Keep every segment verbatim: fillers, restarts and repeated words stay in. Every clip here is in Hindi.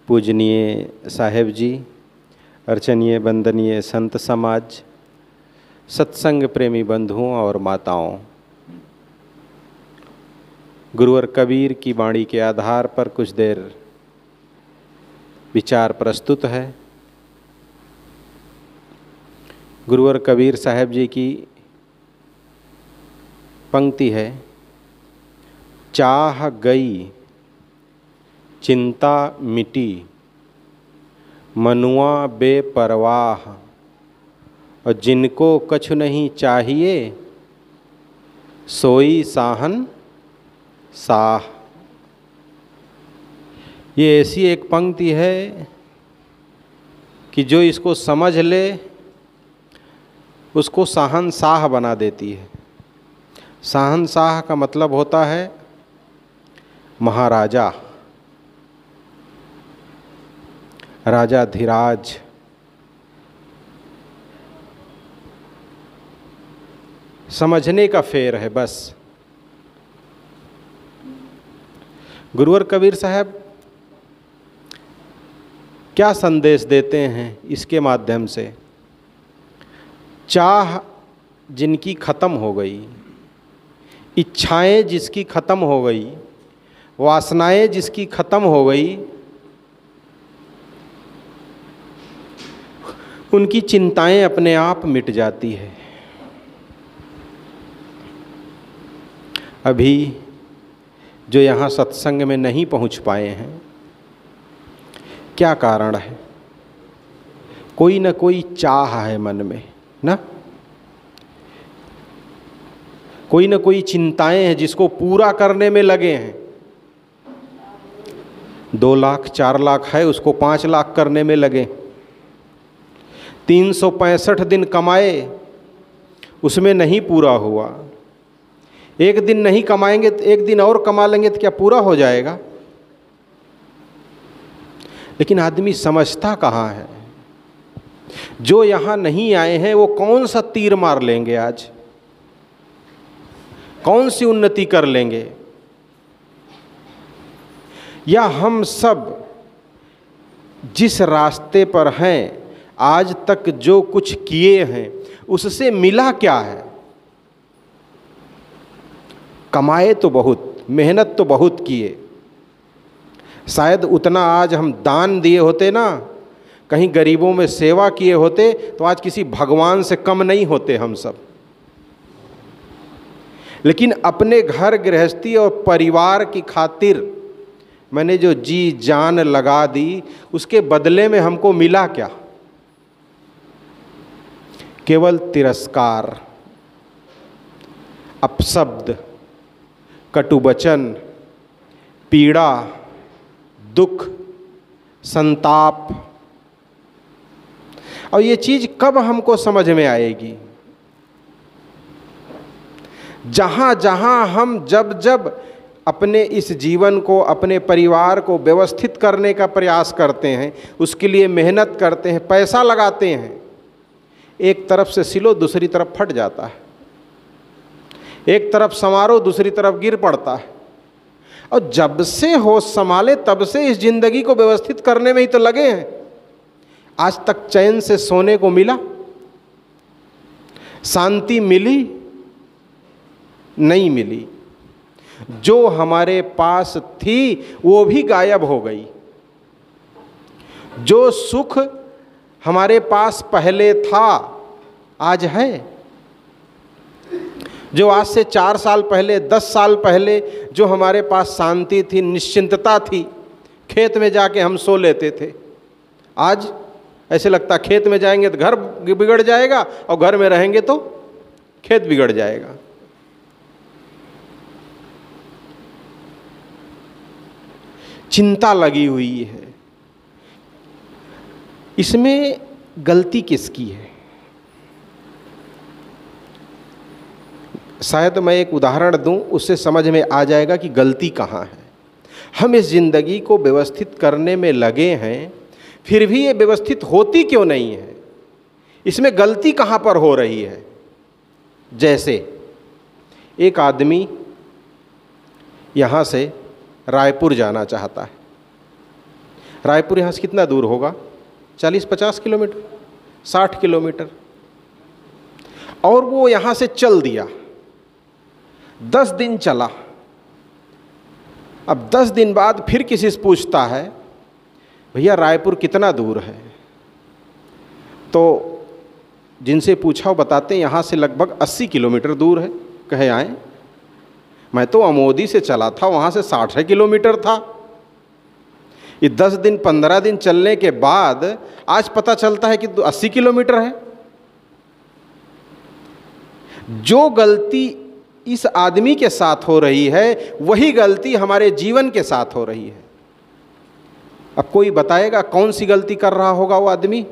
पूजनीय साहेब जी, अर्चनीय वंदनीय संत समाज, सत्संग प्रेमी बंधुओं और माताओं, गुरुवर कबीर की वाणी के आधार पर कुछ देर विचार प्रस्तुत है। गुरुवर कबीर साहब जी की पंक्ति है, चाह गई चिंता मिटी मनुआ बेपरवाह, और जिनको कछु नहीं चाहिए सोई साहन साह। ये ऐसी एक पंक्ति है कि जो इसको समझ ले उसको शाहनशाह बना देती है। शाहनशाह का मतलब होता है महाराजा, राजाधिराज। समझने का फेर है बस। गुरुवर कबीर साहब क्या संदेश देते हैं इसके माध्यम से? चाह जिनकी खत्म हो गई, इच्छाएं जिसकी खत्म हो गई, वासनाएं जिसकी खत्म हो गई, उनकी चिंताएं अपने आप मिट जाती है। अभी जो यहाँ सत्संग में नहीं पहुँच पाए हैं, क्या कारण है? कोई न कोई चाह है मन में ना, कोई न कोई चिंताएं हैं जिसको पूरा करने में लगे हैं। दो लाख चार लाख है, उसको पाँच लाख करने में लगे। तीन सौ पैंसठ दिन कमाए, उसमें नहीं पूरा हुआ। एक दिन नहीं कमाएंगे तो एक दिन और कमा लेंगे तो क्या पूरा हो जाएगा? लेकिन आदमी समझता कहाँ है? जो यहाँ नहीं आए हैं वो कौन सा तीर मार लेंगे आज? कौन सी उन्नति कर लेंगे? या हम सब जिस रास्ते पर हैं, आज तक जो कुछ किए हैं उससे मिला क्या है? कमाए तो बहुत, मेहनत तो बहुत किए, शायद उतना आज हम दान दिए होते ना, कहीं गरीबों में सेवा किए होते तो आज किसी भगवान से कम नहीं होते हम सब। लेकिन अपने घर गृहस्थी और परिवार की खातिर मैंने जो जी जान लगा दी, उसके बदले में हमको मिला क्या? केवल तिरस्कार, अपशब्द, कटुवचन, पीड़ा, दुख, संताप। और ये चीज कब हमको समझ में आएगी? जहां जहां हम जब जब अपने इस जीवन को, अपने परिवार को व्यवस्थित करने का प्रयास करते हैं, उसके लिए मेहनत करते हैं, पैसा लगाते हैं, एक तरफ से सिलो दूसरी तरफ फट जाता है, एक तरफ संवारो दूसरी तरफ गिर पड़ता है। और जब से होश संभाले तब से इस जिंदगी को व्यवस्थित करने में ही तो लगे हैं। आज तक चैन से सोने को मिला? शांति मिली? नहीं मिली। जो हमारे पास थी वो भी गायब हो गई। जो सुख हमारे पास पहले था आज है। जो आज से चार साल पहले, दस साल पहले जो हमारे पास शांति थी, निश्चिंतता थी, खेत में जाके हम सो लेते थे, आज ऐसे लगता खेत में जाएंगे तो घर बिगड़ जाएगा और घर में रहेंगे तो खेत बिगड़ जाएगा। चिंता लगी हुई है। इसमें गलती किसकी है? शायद मैं एक उदाहरण दूं, उससे समझ में आ जाएगा कि गलती कहाँ है। हम इस जिंदगी को व्यवस्थित करने में लगे हैं, फिर भी ये व्यवस्थित होती क्यों नहीं है? इसमें गलती कहाँ पर हो रही है? जैसे एक आदमी यहाँ से रायपुर जाना चाहता है। रायपुर यहाँ से कितना दूर होगा? चालीस पचास किलोमीटर, साठ किलोमीटर। और वो यहाँ से चल दिया, दस दिन चला। अब दस दिन बाद फिर किसी से पूछता है, भैया रायपुर कितना दूर है? तो जिनसे पूछा वो बताते हैं यहाँ से लगभग अस्सी किलोमीटर दूर है। कहे आए, मैं तो अमोदी से चला था, वहाँ से साठ किलोमीटर था। ये दस दिन पंद्रह दिन चलने के बाद आज पता चलता है कि अस्सी किलोमीटर है। जो गलती इस आदमी के साथ हो रही है वही गलती हमारे जीवन के साथ हो रही है। अब कोई बताएगा कौन सी गलती कर रहा होगा वो आदमी?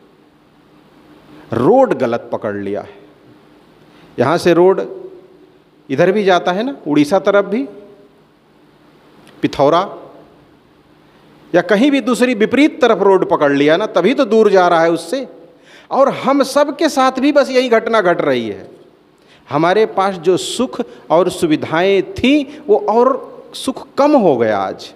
रोड गलत पकड़ लिया है। यहाँ से रोड इधर भी जाता है ना, उड़ीसा तरफ भी, पिथौरा या कहीं भी दूसरी विपरीत तरफ रोड पकड़ लिया ना, तभी तो दूर जा रहा है उससे। और हम सब के साथ भी बस यही घटना घट रही है। हमारे पास जो सुख और सुविधाएं थी वो और सुख कम हो गया, आज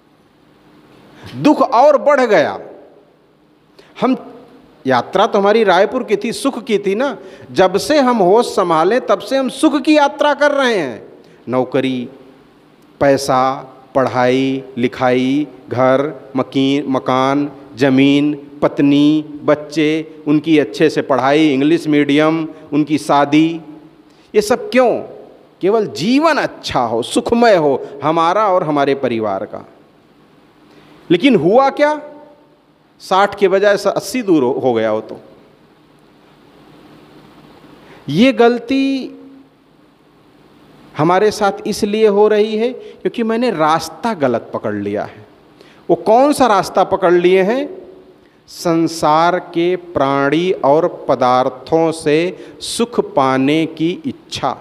दुख और बढ़ गया। हम यात्रा तो हमारी रायपुर की थी, सुख की थी ना। जब से हम होश संभाले तब से हम सुख की यात्रा कर रहे हैं। नौकरी, पैसा, पढ़ाई लिखाई, घर, मकीन मकान, जमीन, पत्नी, बच्चे, उनकी अच्छे से पढ़ाई, इंग्लिश मीडियम, उनकी शादी, ये सब क्यों? केवल जीवन अच्छा हो, सुखमय हो हमारा और हमारे परिवार का। लेकिन हुआ क्या? साठ के बजाय अस्सी दूर हो गया हो। तो ये गलती हमारे साथ इसलिए हो रही है क्योंकि मैंने रास्ता गलत पकड़ लिया है। वो कौन सा रास्ता पकड़ लिए हैं? संसार के प्राणी और पदार्थों से सुख पाने की इच्छा।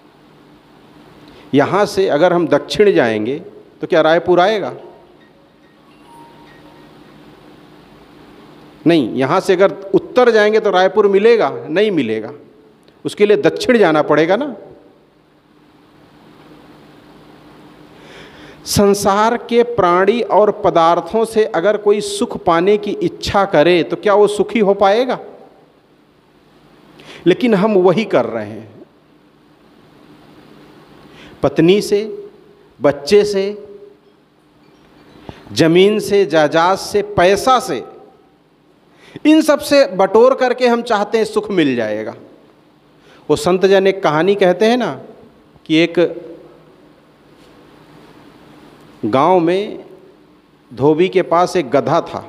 यहाँ से अगर हम दक्षिण जाएंगे तो क्या रायपुर आएगा? नहीं। यहाँ से अगर उत्तर जाएंगे तो रायपुर मिलेगा? नहीं मिलेगा। उसके लिए दक्षिण जाना पड़ेगा ना। संसार के प्राणी और पदार्थों से अगर कोई सुख पाने की इच्छा करे तो क्या वो सुखी हो पाएगा? लेकिन हम वही कर रहे हैं। पत्नी से, बच्चे से, जमीन से, जायदाद से, पैसा से, इन सब से बटोर करके हम चाहते हैं सुख मिल जाएगा। वो संत जन एक कहानी कहते हैं ना कि एक गांव में धोबी के पास एक गधा था।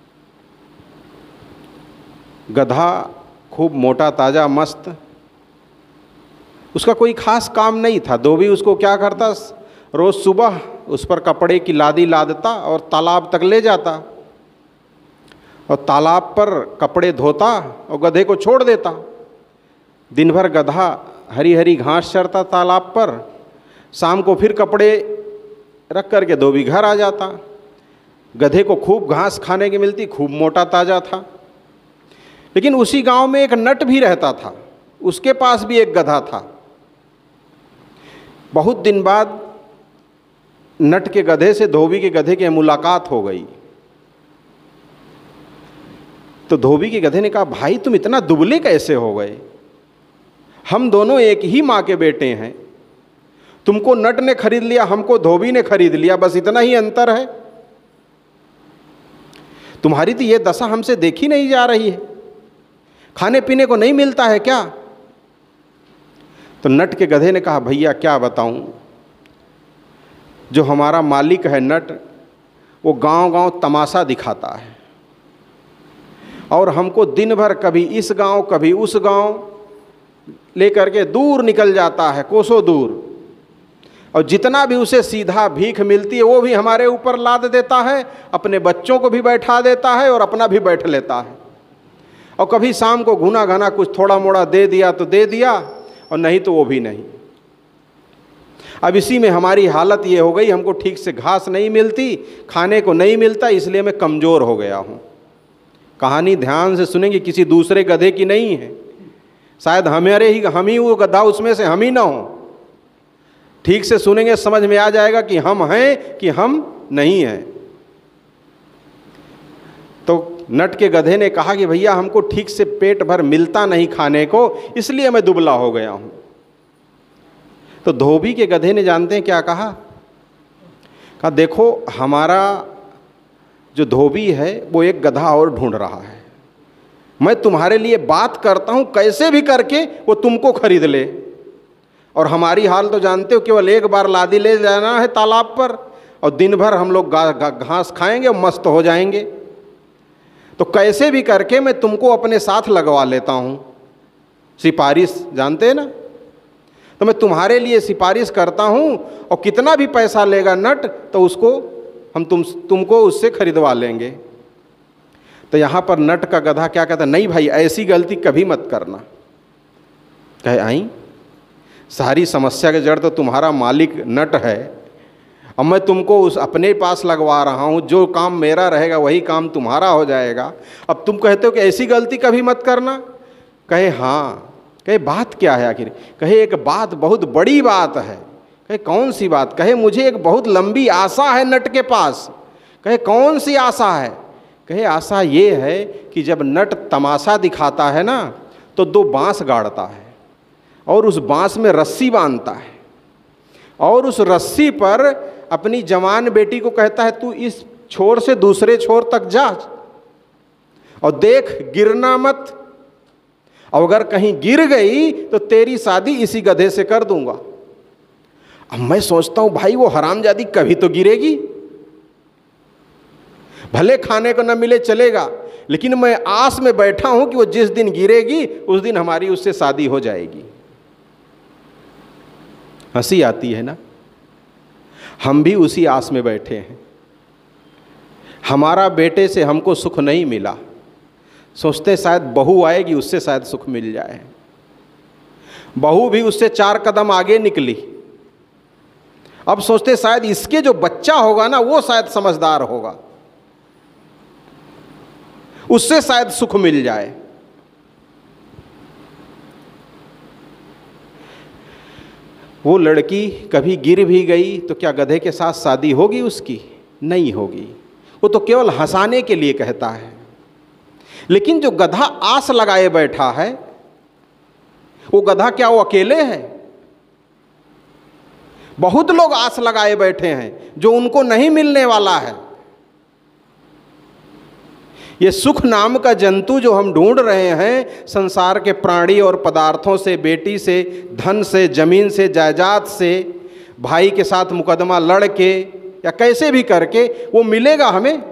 गधा खूब मोटा ताजा मस्त, उसका कोई खास काम नहीं था। धोबी उसको क्या करता, रोज सुबह उस पर कपड़े की लादी लादता और तालाब तक ले जाता और तालाब पर कपड़े धोता और गधे को छोड़ देता। दिन भर गधा हरी हरी घास चरता तालाब पर, शाम को फिर कपड़े रख करके धोबी घर आ जाता। गधे को खूब घास खाने की मिलती, खूब मोटा ताजा था। लेकिन उसी गांव में एक नट भी रहता था, उसके पास भी एक गधा था। बहुत दिन बाद नट के गधे से धोबी के गधे की मुलाकात हो गई। तो धोबी के गधे ने कहा, भाई तुम इतना दुबले कैसे हो गए? हम दोनों एक ही माँ के बेटे हैं। तुमको नट ने खरीद लिया, हमको धोबी ने खरीद लिया, बस इतना ही अंतर है। तुम्हारी तो ये दशा हमसे देखी नहीं जा रही है। खाने पीने को नहीं मिलता है क्या? तो नट के गधे ने कहा, भैया क्या बताऊं, जो हमारा मालिक है नट, वो गांव-गांव तमाशा दिखाता है और हमको दिन भर कभी इस गांव कभी उस गांव लेकर के दूर निकल जाता है, कोसों दूर। और जितना भी उसे सीधा भीख मिलती है वो भी हमारे ऊपर लाद देता है, अपने बच्चों को भी बैठा देता है और अपना भी बैठ लेता है। और कभी शाम को घुना घना कुछ थोड़ा मोड़ा दे दिया तो दे दिया, और नहीं तो वो भी नहीं। अब इसी में हमारी हालत ये हो गई, हमको ठीक से घास नहीं मिलती, खाने को नहीं मिलता, इसलिए मैं कमज़ोर हो गया हूँ। कहानी ध्यान से सुनेंगे, किसी दूसरे गधे की नहीं है। शायद हमारे ही हम ही वो गधा, उसमें से हम ही ना हो। ठीक से सुनेंगे समझ में आ जाएगा कि हम हैं कि हम नहीं हैं। नट के गधे ने कहा कि भैया हमको ठीक से पेट भर मिलता नहीं खाने को, इसलिए मैं दुबला हो गया हूं। तो धोबी के गधे ने जानते हैं क्या कहा? कहा देखो हमारा जो धोबी है वो एक गधा और ढूंढ रहा है, मैं तुम्हारे लिए बात करता हूं कैसे भी करके वो तुमको खरीद ले। और हमारी हाल तो जानते हो, केवल एक बार लादी ले जाना है तालाब पर और दिन भर हम लोग घास खाएंगे और मस्त हो जाएंगे। तो कैसे भी करके मैं तुमको अपने साथ लगवा लेता हूं, सिफारिश जानते हैं ना, तो मैं तुम्हारे लिए सिफारिश करता हूं और कितना भी पैसा लेगा नट तो उसको हम तुम तुमको उससे खरीदवा लेंगे। तो यहाँ पर नट का गधा क्या कहता, नहीं भाई ऐसी गलती कभी मत करना। कहे आई सारी समस्या के जड़ तो तुम्हारा मालिक नट है, अब मैं तुमको उस अपने पास लगवा रहा हूँ, जो काम मेरा रहेगा वही काम तुम्हारा हो जाएगा, अब तुम कहते हो कि ऐसी गलती कभी मत करना। कहे हाँ। कहे बात क्या है आखिर? कहे एक बात बहुत बड़ी बात है। कहे कौन सी बात? कहे मुझे एक बहुत लंबी आशा है नट के पास। कहे कौन सी आशा है? कहे आशा ये है कि जब नट तमाशा दिखाता है ना तो दो बांस गाड़ता है और उस बांस में रस्सी बांधता है और उस रस्सी पर अपनी जवान बेटी को कहता है तू इस छोर से दूसरे छोर तक जा और देख गिरना मत, और अगर कहीं गिर गई तो तेरी शादी इसी गधे से कर दूंगा। अब मैं सोचता हूं भाई वो हरामजादी कभी तो गिरेगी, भले खाने को न मिले चलेगा, लेकिन मैं आस में बैठा हूं कि वो जिस दिन गिरेगी उस दिन हमारी उससे शादी हो जाएगी। हंसी आती है ना, हम भी उसी आस में बैठे हैं। हमारा बेटे से हमको सुख नहीं मिला, सोचते शायद बहू आएगी उससे शायद सुख मिल जाए। बहू भी उससे चार कदम आगे निकली, अब सोचते शायद इसके जो बच्चा होगा ना वो शायद समझदार होगा, उससे शायद सुख मिल जाए। वो लड़की कभी गिर भी गई तो क्या गधे के साथ शादी होगी उसकी? नहीं होगी। वो तो केवल हंसाने के लिए कहता है। लेकिन जो गधा आस लगाए बैठा है वो गधा क्या वो अकेले है? बहुत लोग आस लगाए बैठे हैं जो उनको नहीं मिलने वाला है। ये सुख नाम का जंतु जो हम ढूंढ रहे हैं संसार के प्राणी और पदार्थों से, बेटी से, धन से, जमीन से, जायदाद से, भाई के साथ मुकदमा लड़ के या कैसे भी करके वो मिलेगा हमें।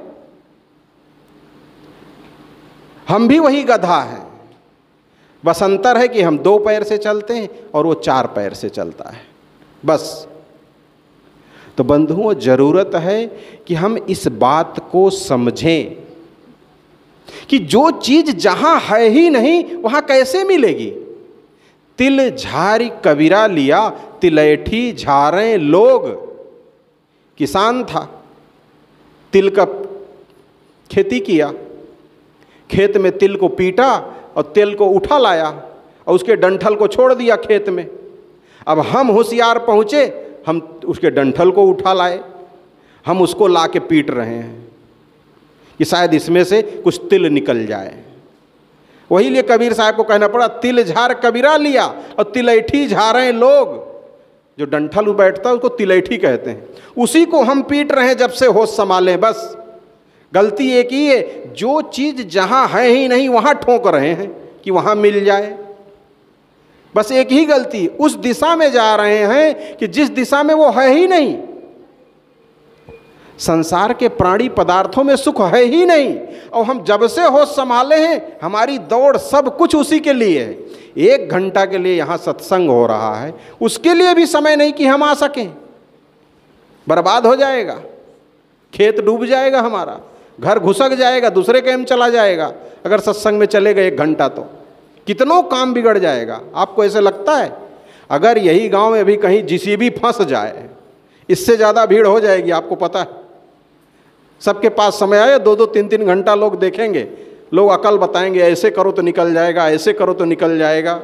हम भी वही गधा है, बस अंतर है कि हम दो पैर से चलते हैं और वो चार पैर से चलता है, बस। तो बंधुओं जरूरत है कि हम इस बात को समझें कि जो चीज जहां है ही नहीं वहां कैसे मिलेगी। तिल झारी कबीरा लिया, तिलैठी झारें लोग। किसान था, तिल का खेती किया, खेत में तिल को पीटा और तिल को उठा लाया और उसके डंठल को छोड़ दिया खेत में। अब हम होशियार पहुंचे, हम उसके डंठल को उठा लाए, हम उसको ला के पीट रहे हैं कि शायद इसमें से कुछ तिल निकल जाए। वही लिए कबीर साहब को कहना पड़ा, तिल झार कबीरा लिया और तिलैठी झारें लोग। जो डंठल बैठता है उसको तिलैठी कहते हैं, उसी को हम पीट रहे हैं जब से होश संभालें। बस गलती एक ही है, जो चीज जहां है ही नहीं वहां ठोक रहे हैं कि वहां मिल जाए। बस एक ही गलती, उस दिशा में जा रहे हैं कि जिस दिशा में वो है ही नहीं। संसार के प्राणी पदार्थों में सुख है ही नहीं, और हम जब से होश संभाले हैं हमारी दौड़ सब कुछ उसी के लिए है। एक घंटा के लिए यहाँ सत्संग हो रहा है, उसके लिए भी समय नहीं कि हम आ सकें। बर्बाद हो जाएगा, खेत डूब जाएगा, हमारा घर घुसक जाएगा, दूसरे काम चला जाएगा। अगर सत्संग में चले गए एक घंटा तो कितनों काम बिगड़ जाएगा। आपको ऐसे लगता है अगर यही गांव में भी कहीं जीसीबी फंस जाए इससे ज़्यादा भीड़ हो जाएगी, आपको पता है। सबके पास समय आए, दो दो तीन तीन घंटा लोग देखेंगे, लोग अकल बताएंगे, ऐसे करो तो निकल जाएगा, ऐसे करो तो निकल जाएगा।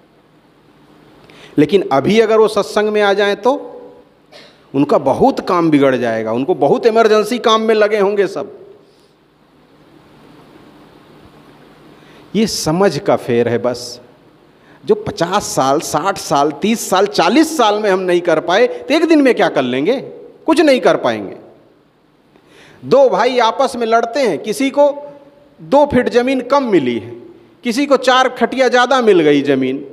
लेकिन अभी अगर वो सत्संग में आ जाएं तो उनका बहुत काम बिगड़ जाएगा, उनको बहुत इमरजेंसी काम में लगे होंगे सब। ये समझ का फेर है बस। जो पचास साल, साठ साल, तीस साल, चालीस साल में हम नहीं कर पाए तो एक दिन में क्या कर लेंगे? कुछ नहीं कर पाएंगे। दो भाई आपस में लड़ते हैं, किसी को दो फीट जमीन कम मिली है, किसी को चार खटिया ज्यादा मिल गई जमीन।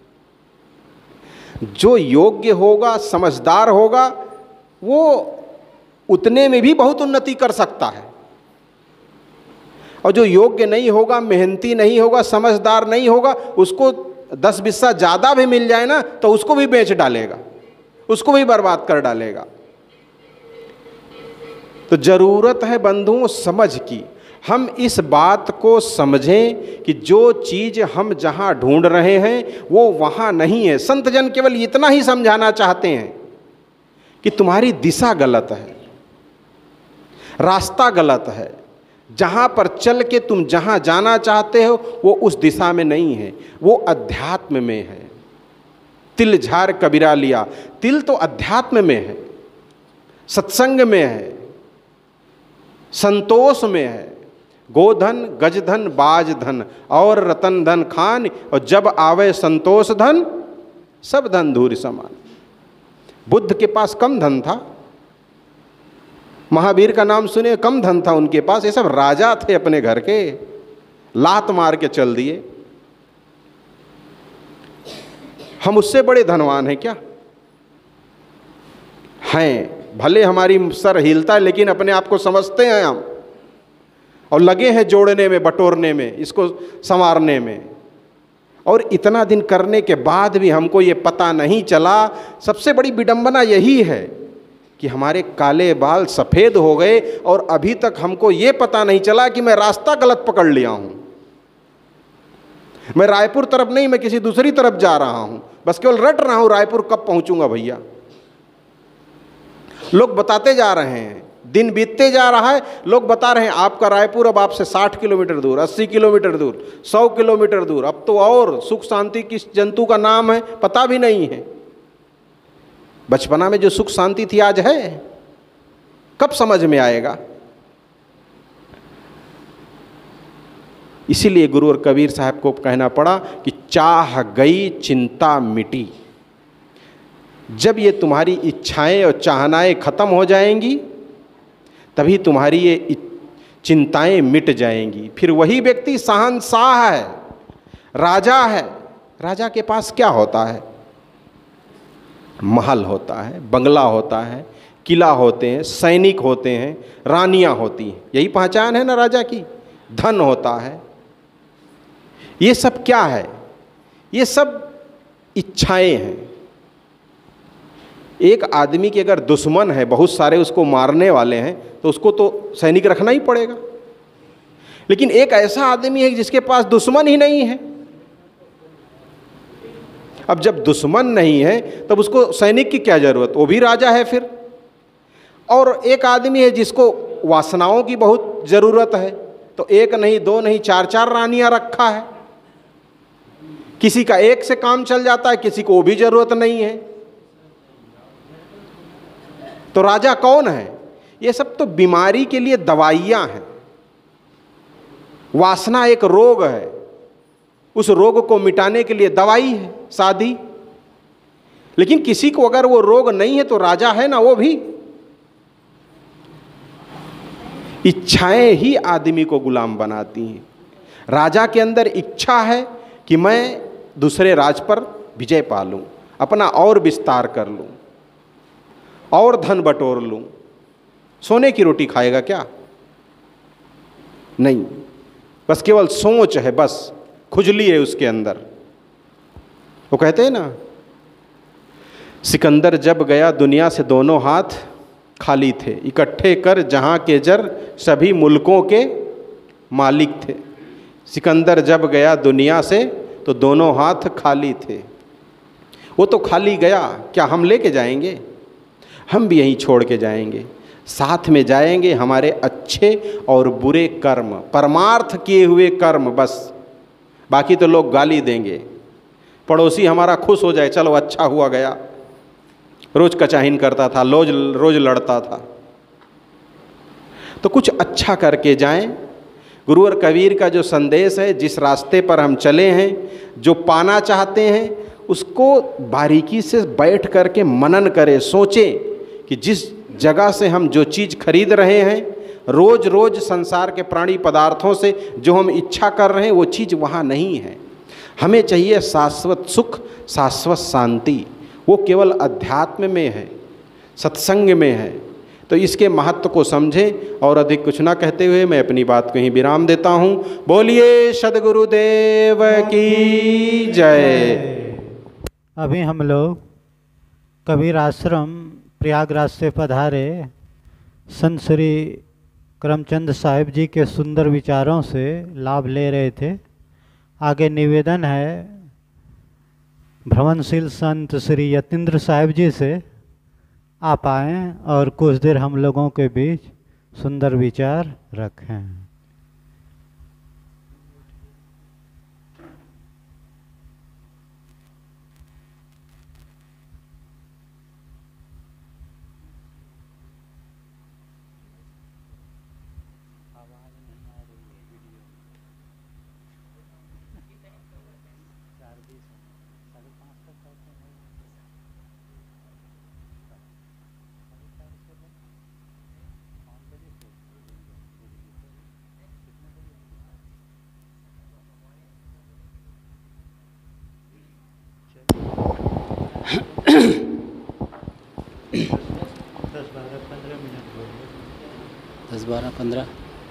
जो योग्य होगा, समझदार होगा, वो उतने में भी बहुत उन्नति कर सकता है, और जो योग्य नहीं होगा, मेहनती नहीं होगा, समझदार नहीं होगा, उसको दस बिस्सा ज्यादा भी मिल जाए ना तो उसको भी बेच डालेगा, उसको भी बर्बाद कर डालेगा। तो जरूरत है बंधुओं समझ की। हम इस बात को समझें कि जो चीज हम जहां ढूंढ रहे हैं वो वहां नहीं है। संत जन केवल इतना ही समझाना चाहते हैं कि तुम्हारी दिशा गलत है, रास्ता गलत है, जहां पर चल के तुम जहां जाना चाहते हो वो उस दिशा में नहीं है, वो अध्यात्म में है। तिल झार कबीरा लिया, तिल तो अध्यात्म में है, सत्संग में है, संतोष में है। गोधन गजधन बाज धन और रतन धन खान, और जब आवे संतोष धन सब धन धूरि समान। बुद्ध के पास कम धन था, महावीर का नाम सुने, कम धन था उनके पास। ये सब राजा थे अपने घर के, लात मार के चल दिए। हम उससे बड़े धनवान हैं क्या? हैं, भले हमारी सर हिलता है लेकिन अपने आप को समझते हैं हम, और लगे हैं जोड़ने में, बटोरने में, इसको संवारने में। और इतना दिन करने के बाद भी हमको ये पता नहीं चला। सबसे बड़ी विडंबना यही है कि हमारे काले बाल सफ़ेद हो गए और अभी तक हमको ये पता नहीं चला कि मैं रास्ता गलत पकड़ लिया हूं। मैं रायपुर तरफ नहीं, मैं किसी दूसरी तरफ जा रहा हूं, बस केवल रट रहा हूं रायपुर कब पहुंचूंगा भैया। लोग बताते जा रहे हैं, दिन बीतते जा रहा है, लोग बता रहे हैं आपका रायपुर अब आपसे साठ किलोमीटर दूर, अस्सी किलोमीटर दूर, सौ किलोमीटर दूर। अब तो और सुख शांति किस जंतु का नाम है पता भी नहीं है। बचपना में जो सुख शांति थी आज है? कब समझ में आएगा? इसीलिए गुरु और कबीर साहब को कहना पड़ा कि चाह गई चिंता मिटी। जब ये तुम्हारी इच्छाएं और चाहनाएं खत्म हो जाएंगी तभी तुम्हारी ये चिंताएं मिट जाएंगी। फिर वही व्यक्ति शहंशाह है, राजा है। राजा के पास क्या होता है? महल होता है, बंगला होता है, किला होते हैं, सैनिक होते हैं, रानियां होती हैं। यही पहचान है ना राजा की। धन होता है। ये सब क्या है? ये सब इच्छाएं हैं। एक आदमी के अगर दुश्मन है, बहुत सारे उसको मारने वाले हैं, तो उसको तो सैनिक रखना ही पड़ेगा। लेकिन एक ऐसा आदमी है जिसके पास दुश्मन ही नहीं है। अब जब दुश्मन नहीं है तब उसको सैनिक की क्या जरूरत? वो भी राजा है फिर। और एक आदमी है जिसको वासनाओं की बहुत जरूरत है, तो एक नहीं, दो नहीं, चार चार रानियां रखा है। किसी का एक से काम चल जाता है, किसी को वो भी जरूरत नहीं है। तो राजा कौन है? ये सब तो बीमारी के लिए दवाइयां हैं। वासना एक रोग है, उस रोग को मिटाने के लिए दवाई है शादी। लेकिन किसी को अगर वो रोग नहीं है तो राजा है ना वो भी। इच्छाएं ही आदमी को गुलाम बनाती हैं। राजा के अंदर इच्छा है कि मैं दूसरे राज पर विजय पा लूं, अपना और विस्तार कर लूं, और धन बटोर लूं। सोने की रोटी खाएगा क्या? नहीं, बस केवल सोच है, बस खुजली है उसके अंदर। वो कहते हैं ना, सिकंदर जब गया दुनिया से दोनों हाथ खाली थे, इकट्ठे कर जहां के जर सभी मुल्कों के मालिक थे। सिकंदर जब गया दुनिया से तो दोनों हाथ खाली थे। वो तो खाली गया, क्या हम लेके जाएंगे? हम भी यहीं छोड़ के जाएंगे। साथ में जाएंगे हमारे अच्छे और बुरे कर्म, परमार्थ किए हुए कर्म बस। बाकी तो लोग गाली देंगे। पड़ोसी हमारा खुश हो जाए, चलो अच्छा हुआ गया, रोज कचाहिन करता था, रोज रोज लड़ता था। तो कुछ अच्छा करके जाएं, गुरु और कबीर का जो संदेश है, जिस रास्ते पर हम चले हैं, जो पाना चाहते हैं, उसको बारीकी से बैठ करके मनन करें, सोचें कि जिस जगह से हम जो चीज़ खरीद रहे हैं, रोज़ रोज़ संसार के प्राणी पदार्थों से जो हम इच्छा कर रहे हैं, वो चीज़ वहाँ नहीं है। हमें चाहिए शाश्वत सुख, शाश्वत शांति। वो केवल अध्यात्म में है, सत्संग में है। तो इसके महत्व को समझें और अधिक कुछ ना कहते हुए मैं अपनी बात को ही विराम देता हूँ। बोलिए सद्गुरुदेव की जय। अभी हम लोग कबीर आश्रम प्रयागराज से पधारे संत श्री करमचंद साहिब जी के सुंदर विचारों से लाभ ले रहे थे। आगे निवेदन है भ्रमणशील संत श्री यतीन्द्र साहिब जी से, आप आएँ और कुछ देर हम लोगों के बीच सुंदर विचार रखें। दस बारह पंद्रह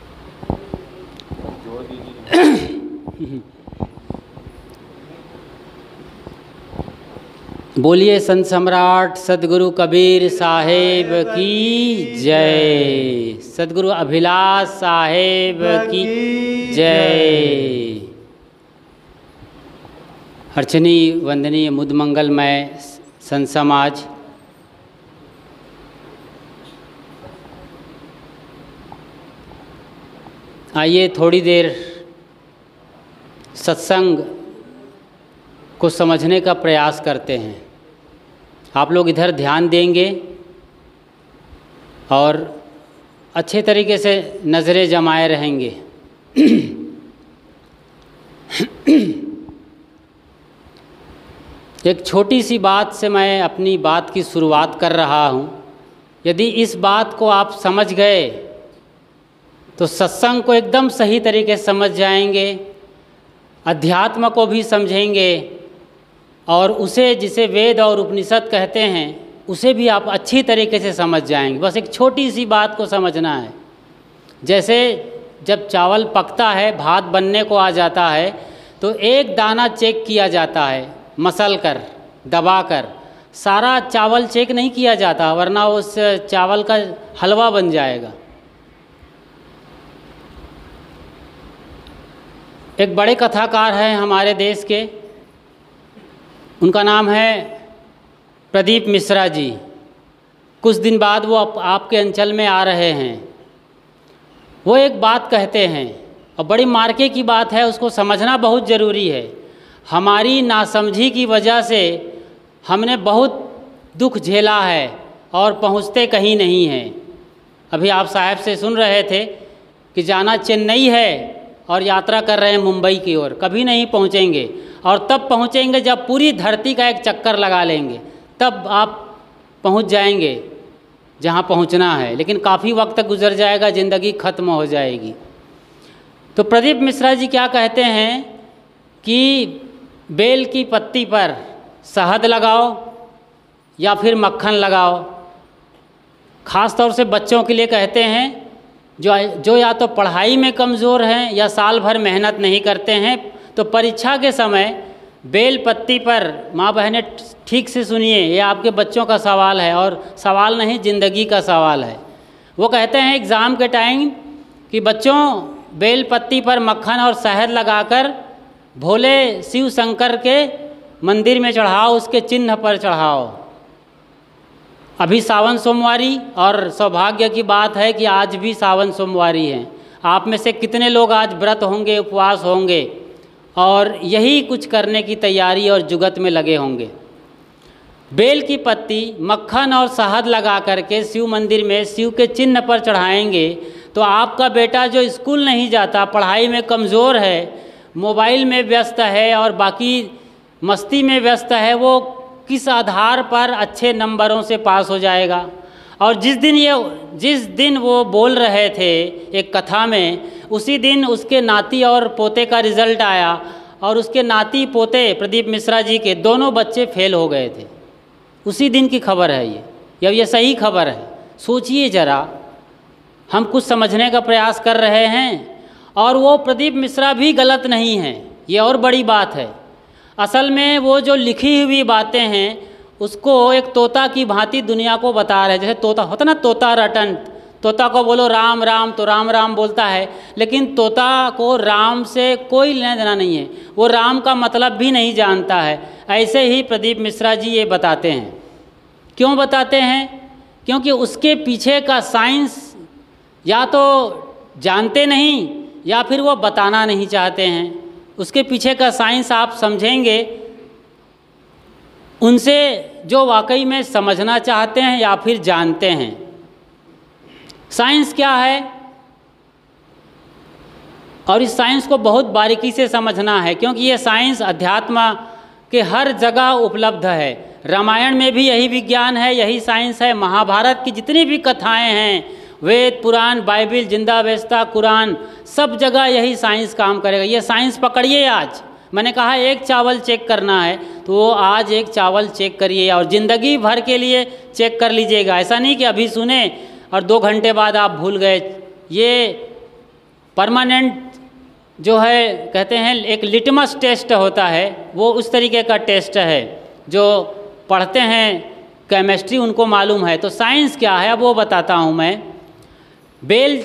बोलिए संत सम्राट सद्गुरु कबीर साहेब की जय। सद्गुरु अभिलाष साहेब की जय। अर्चनीय वंदनीय मुद मंगलमय संत समाज, आइए थोड़ी देर सत्संग को समझने का प्रयास करते हैं। आप लोग इधर ध्यान देंगे और अच्छे तरीके से नज़रें जमाए रहेंगे। एक छोटी सी बात से मैं अपनी बात की शुरुआत कर रहा हूँ। यदि इस बात को आप समझ गए तो सत्संग को एकदम सही तरीके से समझ जाएंगे, अध्यात्म को भी समझेंगे और उसे जिसे वेद और उपनिषद कहते हैं उसे भी आप अच्छी तरीके से समझ जाएंगे। बस एक छोटी सी बात को समझना है। जैसे जब चावल पकता है, भात बनने को आ जाता है, तो एक दाना चेक किया जाता है, मसल कर दबा कर। सारा चावल चेक नहीं किया जाता, वरना उस चावल का हलवा बन जाएगा। एक बड़े कथाकार हैं हमारे देश के, उनका नाम है प्रदीप मिश्रा जी। कुछ दिन बाद वो आप, आपके अंचल में आ रहे हैं। वो एक बात कहते हैं और बड़ी मार्के की बात है, उसको समझना बहुत ज़रूरी है। हमारी नासमझी की वजह से हमने बहुत दुख झेला है और पहुँचते कहीं नहीं हैं। अभी आप साहब से सुन रहे थे कि जाना चेन्नई है और यात्रा कर रहे हैं मुंबई की ओर। कभी नहीं पहुंचेंगे और तब पहुंचेंगे जब पूरी धरती का एक चक्कर लगा लेंगे, तब आप पहुंच जाएंगे जहां पहुंचना है। लेकिन काफ़ी वक्त तक गुजर जाएगा, ज़िंदगी ख़त्म हो जाएगी। तो प्रदीप मिश्रा जी क्या कहते हैं कि बेल की पत्ती पर शहद लगाओ या फिर मक्खन लगाओ। ख़ास तौर से बच्चों के लिए कहते हैं जो जो या तो पढ़ाई में कमज़ोर हैं या साल भर मेहनत नहीं करते हैं, तो परीक्षा के समय बेल पत्ती पर, माँ बहनें ठीक से सुनिए, ये आपके बच्चों का सवाल है और सवाल नहीं ज़िंदगी का सवाल है। वो कहते हैं एग्ज़ाम के टाइम कि बच्चों बेल पत्ती पर मक्खन और शहद लगाकर भोले शिव शंकर के मंदिर में चढ़ाओ, उसके चिन्ह पर चढ़ाओ। अभी सावन सोमवारी, और सौभाग्य की बात है कि आज भी सावन सोमवारी है। आप में से कितने लोग आज व्रत होंगे, उपवास होंगे और यही कुछ करने की तैयारी और जुगत में लगे होंगे। बेल की पत्ती, मक्खन और शहद लगा करके शिव मंदिर में शिव के चिन्ह पर चढ़ाएंगे तो आपका बेटा जो स्कूल नहीं जाता, पढ़ाई में कमज़ोर है, मोबाइल में व्यस्त है और बाकी मस्ती में व्यस्त है, वो किस आधार पर अच्छे नंबरों से पास हो जाएगा। और जिस दिन ये जिस दिन वो बोल रहे थे एक कथा में, उसी दिन उसके नाती और पोते का रिज़ल्ट आया और उसके नाती पोते प्रदीप मिश्रा जी के दोनों बच्चे फेल हो गए थे। उसी दिन की खबर है ये, या ये सही खबर है। सोचिए ज़रा, हम कुछ समझने का प्रयास कर रहे हैं और वो प्रदीप मिश्रा भी गलत नहीं हैं, ये और बड़ी बात है। असल में वो जो लिखी हुई बातें हैं उसको एक तोता की भांति दुनिया को बता रहे हैं। जैसे तोता होता ना, तोता रटन, तोता को बोलो राम राम तो राम राम बोलता है, लेकिन तोता को राम से कोई लेना देना नहीं है, वो राम का मतलब भी नहीं जानता है। ऐसे ही प्रदीप मिश्रा जी ये बताते हैं। क्यों बताते हैं? क्योंकि उसके पीछे का साइंस या तो जानते नहीं या फिर वो बताना नहीं चाहते हैं। उसके पीछे का साइंस आप समझेंगे उनसे जो वाकई में समझना चाहते हैं या फिर जानते हैं। साइंस क्या है, और इस साइंस को बहुत बारीकी से समझना है, क्योंकि ये साइंस अध्यात्म के हर जगह उपलब्ध है। रामायण में भी यही विज्ञान है, यही साइंस है। महाभारत की जितनी भी कथाएं हैं, Veda, Purana, Bible, Zend Avesta, Quran, सब जगह यही साइंस काम करेगा। ये साइंस पकड़िए। आज मैंने कहा एक चावल चेक करना है, तो आज एक चावल चेक करिए और ज़िंदगी भर के लिए चेक कर लीजिएगा। ऐसा नहीं कि अभी सुने और दो घंटे बाद आप भूल गए। ये परमानेंट जो है, कहते हैं एक लिटमस टेस्ट होता है, वो उस तरीके का टेस्ट है। जो पढ़ते हैं केमिस्ट्री उनको मालूम है। तो साइंस क्या है अब वो बताता हूँ मैं। बेल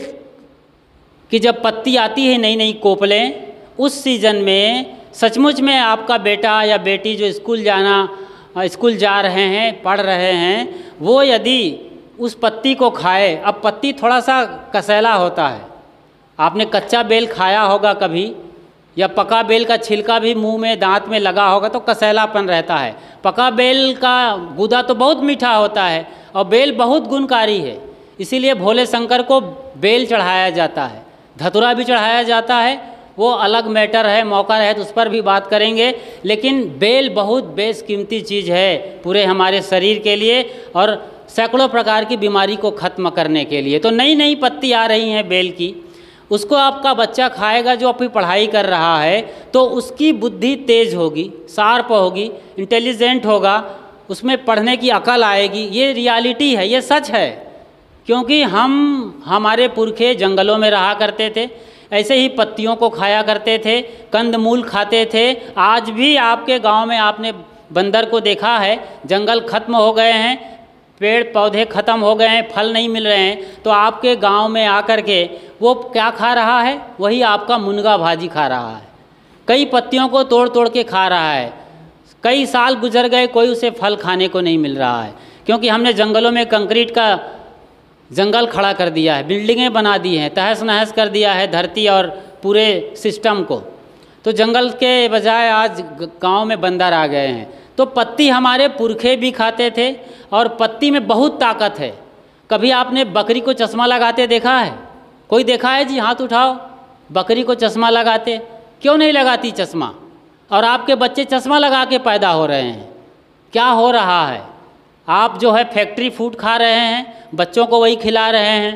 की जब पत्ती आती है, नई नई कोपलें, उस सीज़न में सचमुच में आपका बेटा या बेटी जो स्कूल जाना स्कूल जा रहे हैं, पढ़ रहे हैं, वो यदि उस पत्ती को खाए। अब पत्ती थोड़ा सा कसैला होता है, आपने कच्चा बेल खाया होगा कभी, या पका बेल का छिलका भी मुंह में दांत में लगा होगा तो कसैलापन रहता है। पका बेल का गूदा तो बहुत मीठा होता है और बेल बहुत गुणकारी है, इसीलिए भोले शंकर को बेल चढ़ाया जाता है। धतूरा भी चढ़ाया जाता है, वो अलग मैटर है, मौका रहे तो उस पर भी बात करेंगे। लेकिन बेल बहुत बेशकीमती चीज़ है पूरे हमारे शरीर के लिए और सैकड़ों प्रकार की बीमारी को ख़त्म करने के लिए। तो नई नई पत्ती आ रही हैं बेल की, उसको आपका बच्चा खाएगा जो अपनी पढ़ाई कर रहा है, तो उसकी बुद्धि तेज़ होगी, शार्प होगी, इंटेलिजेंट होगा, उसमें पढ़ने की अकल आएगी। ये रियलिटी है, ये सच है। क्योंकि हम हमारे पुरखे जंगलों में रहा करते थे, ऐसे ही पत्तियों को खाया करते थे, कंदमूल खाते थे। आज भी आपके गांव में आपने बंदर को देखा है, जंगल खत्म हो गए हैं, पेड़ पौधे खत्म हो गए हैं, फल नहीं मिल रहे हैं, तो आपके गांव में आकर के वो क्या खा रहा है? वही आपका मुनगा भाजी खा रहा है, कई पत्तियों को तोड़ तोड़ के खा रहा है। कई साल गुजर गए, कोई उसे फल खाने को नहीं मिल रहा है, क्योंकि हमने जंगलों में कंक्रीट का जंगल खड़ा कर दिया है, बिल्डिंगें बना दी हैं, तहस नहस कर दिया है धरती और पूरे सिस्टम को। तो जंगल के बजाय आज गांव में बंदर आ गए हैं। तो पत्ती हमारे पुरखे भी खाते थे और पत्ती में बहुत ताकत है। कभी आपने बकरी को चश्मा लगाते देखा है? कोई देखा है जी? हाथ उठाओ। बकरी को चश्मा लगाते क्यों नहीं लगाती चश्मा? और आपके बच्चे चश्मा लगा के पैदा हो रहे हैं। क्या हो रहा है? आप जो है फैक्ट्री फूड खा रहे हैं, बच्चों को वही खिला रहे हैं,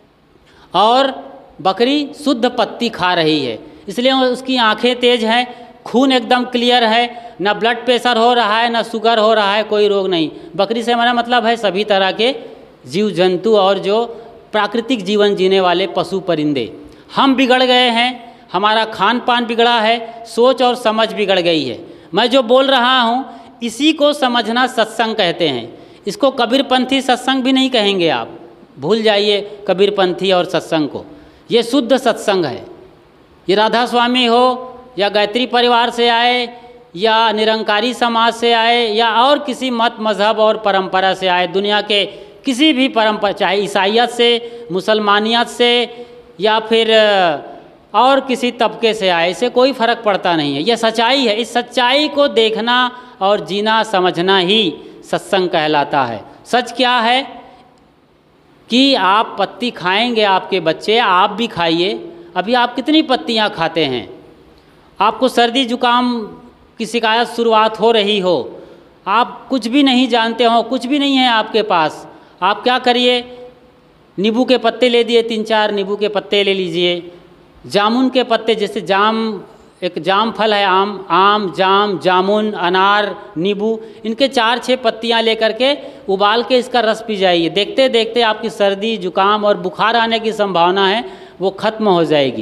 और बकरी शुद्ध पत्ती खा रही है, इसलिए उसकी आंखें तेज हैं, खून एकदम क्लियर है, ना ब्लड प्रेशर हो रहा है, ना शुगर हो रहा है, कोई रोग नहीं। बकरी से हमारा मतलब है सभी तरह के जीव जंतु और जो प्राकृतिक जीवन जीने वाले पशु परिंदे। हम बिगड़ गए हैं, हमारा खान पान बिगड़ा है, सोच और समझ बिगड़ गई है। मैं जो बोल रहा हूँ इसी को समझना सत्संग कहते हैं। इसको कबीरपंथी सत्संग भी नहीं कहेंगे, आप भूल जाइए कबीरपंथी और सत्संग को। ये शुद्ध सत्संग है। ये राधा स्वामी हो या गायत्री परिवार से आए या निरंकारी समाज से आए या और किसी मत मज़हब और परंपरा से आए, दुनिया के किसी भी परंपरा, चाहे ईसाइयत से, मुसलमानियत से या फिर और किसी तबके से आए, इसे कोई फ़र्क पड़ता नहीं है। यह सच्चाई है। इस सच्चाई को देखना और जीना समझना ही सत्संग कहलाता है। सच क्या है? कि आप पत्ती खाएंगे, आपके बच्चे, आप भी खाइए। अभी आप कितनी पत्तियां खाते हैं? आपको सर्दी जुकाम की शिकायत शुरुआत हो रही हो, आप कुछ भी नहीं जानते हो, कुछ भी नहीं है आपके पास, आप क्या करिए, नींबू के पत्ते ले दिए, तीन चार नींबू के पत्ते ले लीजिए। जामुन के पत्ते, जैसे जाम, एक जाम फल है, आम, आम, जाम, जामुन, अनार, नींबू, इनके चार छः पत्तियां लेकर के उबाल के इसका रस पी जाइए। देखते देखते आपकी सर्दी जुकाम और बुखार आने की संभावना है वो खत्म हो जाएगी।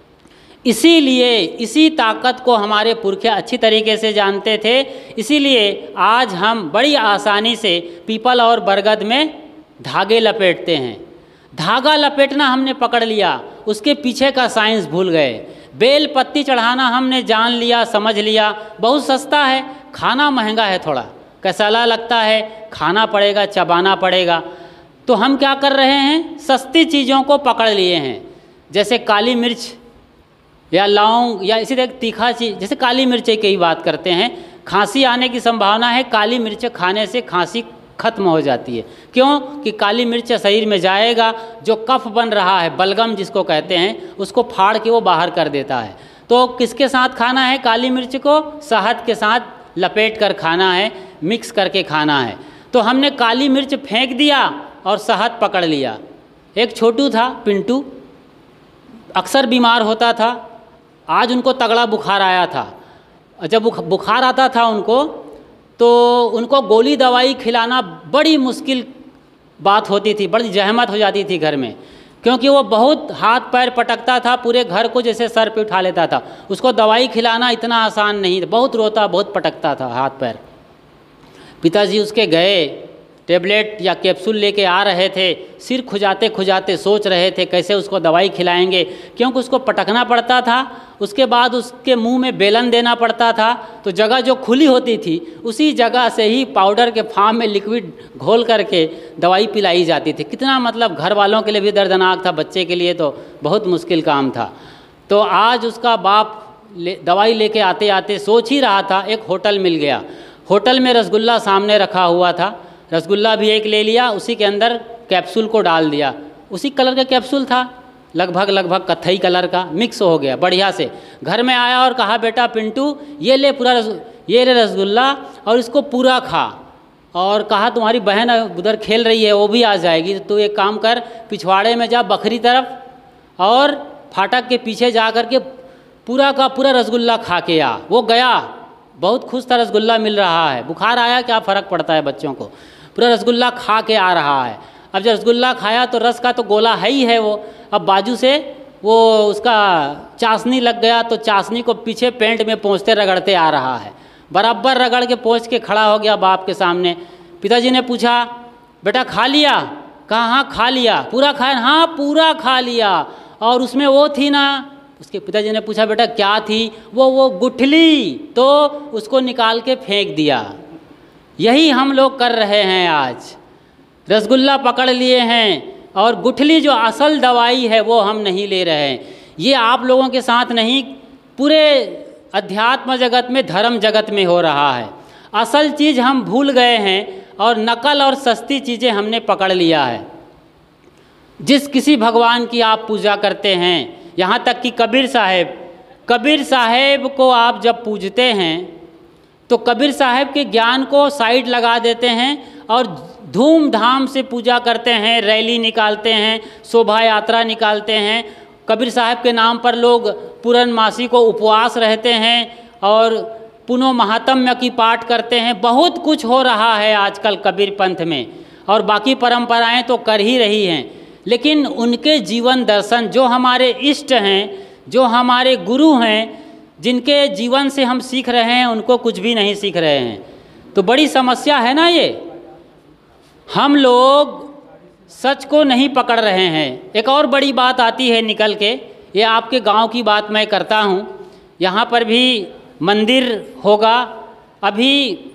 इसीलिए इसी ताकत को हमारे पुरखे अच्छी तरीके से जानते थे। इसीलिए आज हम बड़ी आसानी से पीपल और बरगद में धागे लपेटते हैं। धागा लपेटना हमने पकड़ लिया, उसके पीछे का साइंस भूल गए। बेल पत्ती चढ़ाना हमने जान लिया, समझ लिया, बहुत सस्ता है, खाना महंगा है, थोड़ा कसला लगता है, खाना पड़ेगा, चबाना पड़ेगा। तो हम क्या कर रहे हैं, सस्ती चीज़ों को पकड़ लिए हैं, जैसे काली मिर्च या लौंग या इसी तरह तीखा चीज़, जैसे काली मिर्च की ही बात करते हैं। खांसी आने की संभावना है, काली मिर्च खाने से खांसी खत्म हो जाती है। क्यों? कि काली मिर्च शरीर में जाएगा, जो कफ बन रहा है, बलगम जिसको कहते हैं, उसको फाड़ के वो बाहर कर देता है। तो किसके साथ खाना है काली मिर्च को? शहद के साथ लपेट कर खाना है, मिक्स करके खाना है। तो हमने काली मिर्च फेंक दिया और शहद पकड़ लिया। एक छोटू था, पिंटू, अक्सर बीमार होता था। आज उनको तगड़ा बुखार आया था। जब बुखार आता था उनको, तो उनको गोली दवाई खिलाना बड़ी मुश्किल बात होती थी, बड़ी जहमत हो जाती थी घर में, क्योंकि वो बहुत हाथ पैर पटकता था, पूरे घर को जैसे सर पे उठा लेता था। उसको दवाई खिलाना इतना आसान नहीं था, बहुत रोता, बहुत पटकता था हाथ पैर। पिताजी उसके गए, टेबलेट या कैप्सूल लेके आ रहे थे, सिर खुजाते खुजाते सोच रहे थे कैसे उसको दवाई खिलाएंगे, क्योंकि उसको पटकना पड़ता था। उसके बाद उसके मुंह में बेलन देना पड़ता था, तो जगह जो खुली होती थी उसी जगह से ही पाउडर के फार्म में लिक्विड घोल करके दवाई पिलाई जाती थी। कितना मतलब घर वालों के लिए भी दर्दनाक था, बच्चे के लिए तो बहुत मुश्किल काम था। तो आज उसका बाप ले, दवाई लेके आते आते सोच ही रहा था, एक होटल मिल गया। होटल में रसगुल्ला सामने रखा हुआ था, रसगुल्ला भी एक ले लिया, उसी के अंदर कैप्सूल को डाल दिया। उसी कलर का कैप्सूल था, लगभग लगभग कत्थई कलर का, मिक्स हो गया बढ़िया से। घर में आया और कहा, बेटा पिंटू ये ले पूरा रस ये ले रसगुल्ला और इसको पूरा खा। और कहा तुम्हारी बहन उधर खेल रही है, वो भी आ जाएगी, तो तू एक काम कर, पिछवाड़े में जा बखरी तरफ और फाटक के पीछे जा कर के पूरा का पूरा रसगुल्ला खा के आ। वो गया, बहुत खुश था, रसगुल्ला मिल रहा है। बुखार आया, क्या फ़र्क पड़ता है बच्चों को, पूरा रसगुल्ला खा के आ रहा है। अब जब रसगुल्ला खाया तो रस का तो गोला है ही है वो, अब बाजू से वो उसका चाशनी लग गया, तो चाशनी को पीछे पेंट में पोंछते रगड़ते आ रहा है। बराबर रगड़ के पोंछ के खड़ा हो गया बाप के सामने। पिताजी ने पूछा, बेटा खा लिया? कहा हाँ खा लिया। पूरा खाया? हाँ पूरा खा लिया। और उसमें वो थी ना, उसके पिताजी ने पूछा, बेटा क्या थी? वो वो गुठली, तो उसको निकाल के फेंक दिया। यही हम लोग कर रहे हैं आज, रसगुल्ला पकड़ लिए हैं और गुठली जो असल दवाई है वो हम नहीं ले रहे हैं। ये आप लोगों के साथ नहीं, पूरे अध्यात्म जगत में, धर्म जगत में हो रहा है। असल चीज़ हम भूल गए हैं और नकल और सस्ती चीज़ें हमने पकड़ लिया है। जिस किसी भगवान की आप पूजा करते हैं, यहाँ तक कि कबीर साहेब, कबीर साहेब को आप जब पूजते हैं तो कबीर साहब के ज्ञान को साइड लगा देते हैं और धूमधाम से पूजा करते हैं, रैली निकालते हैं, शोभा यात्रा निकालते हैं। कबीर साहब के नाम पर लोग पूर्णमासी को उपवास रहते हैं और पुनो महात्म्य की पाठ करते हैं। बहुत कुछ हो रहा है आजकल कबीर पंथ में, और बाकी परंपराएं तो कर ही रही हैं, लेकिन उनके जीवन दर्शन, जो हमारे इष्ट हैं, जो हमारे गुरु हैं, जिनके जीवन से हम सीख रहे हैं, उनको कुछ भी नहीं सीख रहे हैं। तो बड़ी समस्या है ना ये, हम लोग सच को नहीं पकड़ रहे हैं। एक और बड़ी बात आती है निकल के, ये आपके गांव की बात मैं करता हूँ। यहाँ पर भी मंदिर होगा, अभी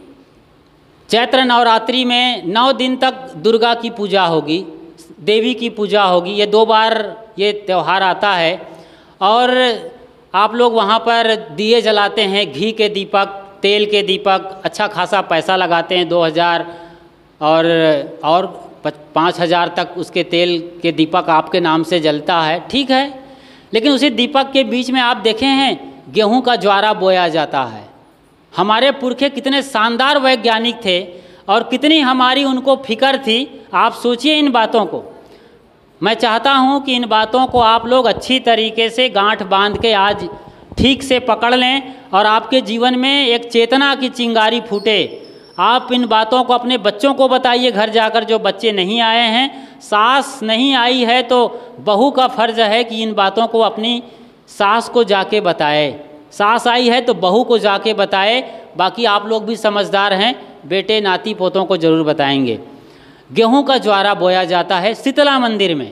चैत्र नवरात्रि में नौ दिन तक दुर्गा की पूजा होगी, देवी की पूजा होगी। ये दो बार ये त्यौहार आता है और आप लोग वहाँ पर दिए जलाते हैं, घी के दीपक, तेल के दीपक, अच्छा खासा पैसा लगाते हैं, दो हज़ार और और पाँच हज़ार तक उसके तेल के दीपक आपके नाम से जलता है, ठीक है, लेकिन उसी दीपक के बीच में आप देखे हैं गेहूं का ज्वारा बोया जाता है। हमारे पुरखे कितने शानदार वैज्ञानिक थे और कितनी हमारी उनको फिक्र थी। आप सोचिए इन बातों को। मैं चाहता हूं कि इन बातों को आप लोग अच्छी तरीके से गांठ बांध के आज ठीक से पकड़ लें और आपके जीवन में एक चेतना की चिंगारी फूटे। आप इन बातों को अपने बच्चों को बताइए घर जाकर, जो बच्चे नहीं आए हैं। सास नहीं आई है तो बहू का फ़र्ज़ है कि इन बातों को अपनी सास को जाके बताए। सास आई है तो बहू को जाके बताए। बाकी आप लोग भी समझदार हैं, बेटे नाती पोतों को ज़रूर बताएंगे। गेहूं का ज्वारा बोया जाता है शीतला मंदिर में।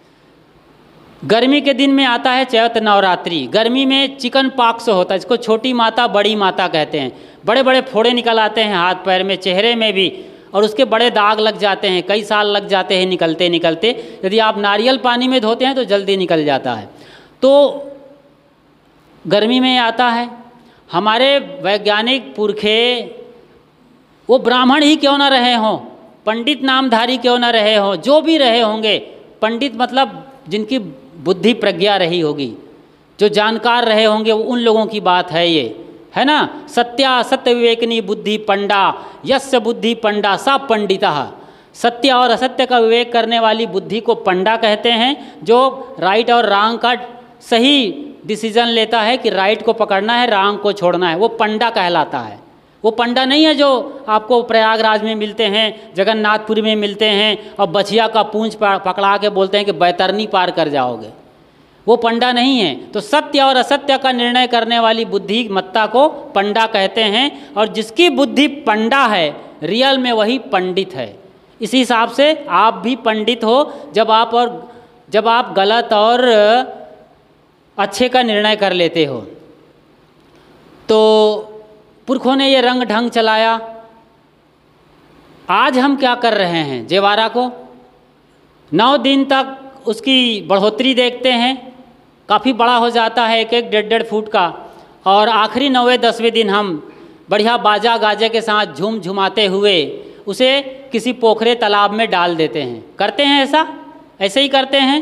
गर्मी के दिन में आता है चैत्र नवरात्रि। गर्मी में चिकन पॉक्स होता है, इसको छोटी माता बड़ी माता कहते हैं। बड़े बड़े फोड़े निकल आते हैं हाथ पैर में, चेहरे में भी, और उसके बड़े दाग लग जाते हैं, कई साल लग जाते हैं निकलते निकलते। यदि आप नारियल पानी में धोते हैं तो जल्दी निकल जाता है। तो गर्मी में आता है। हमारे वैज्ञानिक पुरखे वो ब्राह्मण ही क्यों ना रहे हों, पंडित नामधारी क्यों ना रहे हों, जो भी रहे होंगे, पंडित मतलब जिनकी बुद्धि प्रज्ञा रही होगी, जो जानकार रहे होंगे, उन लोगों की बात है ये, है ना। सत्या सत्य विवेकनी बुद्धि पंडा यस्य बुद्धि पंडा सा पंडितः। सत्य और असत्य का विवेक करने वाली बुद्धि को पंडा कहते हैं, जो राइट और रॉन्ग का सही डिसीजन लेता है कि राइट को पकड़ना है, रॉन्ग को छोड़ना है, वो पंडा कहलाता है। वो पंडा नहीं है जो आपको प्रयागराज में मिलते हैं, जगन्नाथपुरी में मिलते हैं और बछिया का पूंछ पकड़ा के बोलते हैं कि बैतरनी पार कर जाओगे। वो पंडा नहीं है। तो सत्य और असत्य का निर्णय करने वाली बुद्धि मत्ता को पंडा कहते हैं, और जिसकी बुद्धि पंडा है रियल में वही पंडित है। इसी हिसाब से आप भी पंडित हो जब आप और जब आप गलत और अच्छे का निर्णय कर लेते हो। तो पुरखों ने ये रंग ढंग चलाया। आज हम क्या कर रहे हैं, जेवारा को नौ दिन तक उसकी बढ़ोतरी देखते हैं, काफ़ी बड़ा हो जाता है, एक एक डेढ़ डेढ़ फुट का, और आखिरी नौवें दसवें दिन हम बढ़िया बाजा गाजे के साथ झूम झुमाते हुए उसे किसी पोखरे तालाब में डाल देते हैं। करते हैं ऐसा, ऐसे ही करते हैं।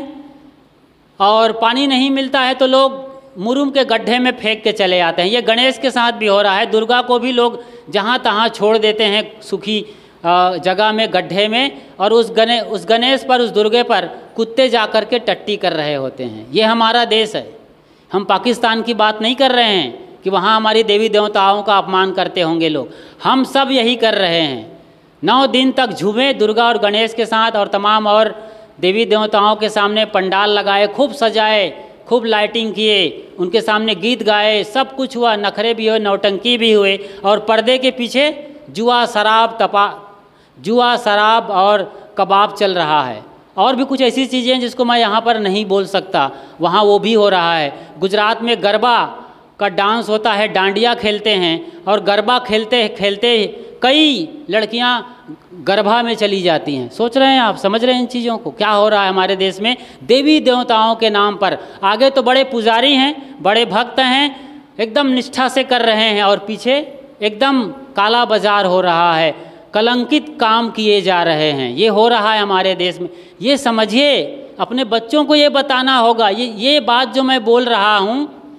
और पानी नहीं मिलता है तो लोग मुरुम के गड्ढे में फेंक के चले आते हैं। ये गणेश के साथ भी हो रहा है। दुर्गा को भी लोग जहाँ तहाँ छोड़ देते हैं सूखी जगह में, गड्ढे में, और उस गणे उस गणेश पर, उस दुर्गे पर कुत्ते जा कर के टट्टी कर रहे होते हैं। ये हमारा देश है। हम पाकिस्तान की बात नहीं कर रहे हैं कि वहाँ हमारी देवी देवताओं का अपमान करते होंगे लोग। हम सब यही कर रहे हैं। नौ दिन तक झूमे दुर्गा और गणेश के साथ, और तमाम और देवी देवताओं के सामने पंडाल लगाए, खूब सजाए, खूब लाइटिंग किए, उनके सामने गीत गाए, सब कुछ हुआ, नखरे भी हुए, नौटंकी भी हुए, और पर्दे के पीछे जुआ शराब तपा जुआ शराब और कबाब चल रहा है। और भी कुछ ऐसी चीज़ें जिसको मैं यहाँ पर नहीं बोल सकता, वहाँ वो भी हो रहा है। गुजरात में गरबा का डांस होता है, डांडिया खेलते हैं, और गरबा खेलते खेलते कई लड़कियाँ गर्भा में चली जाती हैं। सोच रहे हैं आप, समझ रहे हैं इन चीज़ों को, क्या हो रहा है हमारे देश में देवी देवताओं के नाम पर। आगे तो बड़े पुजारी हैं, बड़े भक्त हैं, एकदम निष्ठा से कर रहे हैं, और पीछे एकदम काला बाजार हो रहा है, कलंकित काम किए जा रहे हैं। ये हो रहा है हमारे देश में। ये समझिए, अपने बच्चों को ये बताना होगा। ये ये बात जो मैं बोल रहा हूँ,